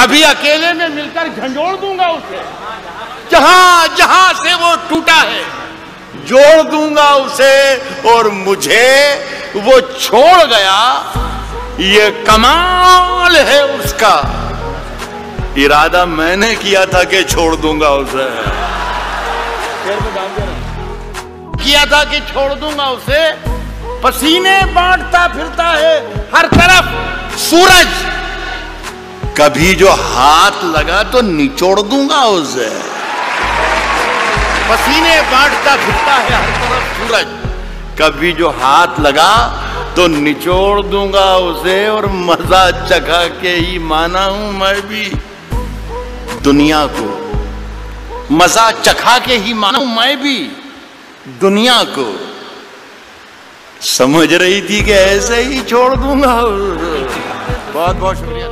कभी अकेले में मिलकर झंझोड़ दूंगा उसे, जहां जहां से वो टूटा है जोड़ दूंगा उसे, और मुझे वो छोड़ गया, ये कमाल है उसका। इरादा मैंने किया था कि छोड़ दूंगा उसे, किया था कि छोड़ दूंगा उसे। पसीने बांटता फिरता है हर तरफ सूरज, कभी जो हाथ लगा तो निचोड़ दूंगा उसे। पसीने बांटता फिरता है हर तरफ सूरज, कभी जो हाथ लगा तो निचोड़ दूंगा उसे, और मजा चखा के ही माना हूं मैं भी दुनिया को, मजा चखा के ही माना हूं मैं भी दुनिया को। समझ रही थी कि ऐसे ही छोड़ दूंगा। बहुत बहुत शुक्रिया।